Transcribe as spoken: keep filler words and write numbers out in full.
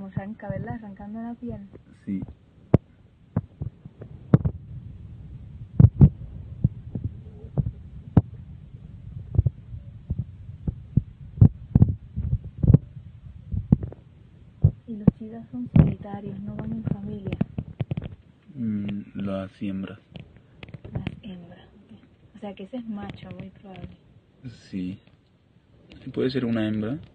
como arranca, ¿verdad? Arrancando la piel. Sí. Y los chidas son solitarios, no van en familia. Mm, las hembras. Las hembras. O sea que ese es macho, muy probable. Sí. Puede ser una hembra